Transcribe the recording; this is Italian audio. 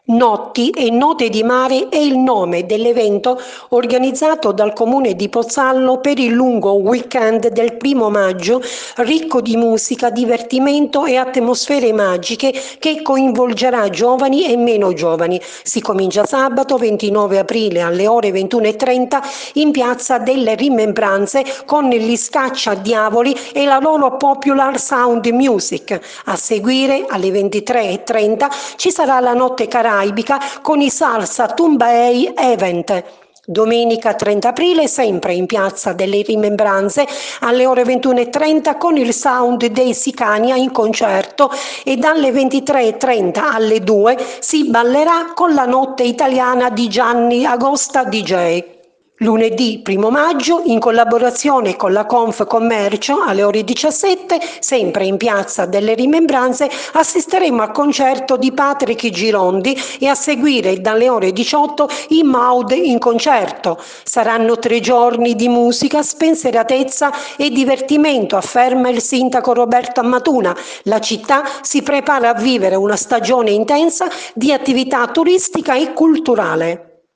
Notti e Note di Mare è il nome dell'evento organizzato dal Comune di Pozzallo per il lungo weekend del 1° maggio, ricco di musica, divertimento e atmosfere magiche che coinvolgerà giovani e meno giovani. Si comincia sabato 29 aprile alle ore 21:30 in Piazza delle Rimembranze con gli Scacciadiavoli e la loro Popular Sound Music. A seguire alle 23:30 ci sarà la notte caraibica con i Salsa Tumbay Event. Domenica 30 aprile, sempre in Piazza delle Rimembranze, alle ore 21:30 con il Sound dei Sicania in concerto e dalle 23:30 alle 2 si ballerà con la notte italiana di Gianni Agosta DJ. Lunedì 1° maggio, in collaborazione con la Confcommercio, alle ore 17, sempre in Piazza delle Rimembranze, assisteremo al concerto di Patrick Girondi e a seguire dalle ore 18 i Maud in concerto. Saranno 3 giorni di musica, spensieratezza e divertimento, afferma il sindaco Roberto Ammatuna. La città si prepara a vivere una stagione intensa di attività turistica e culturale.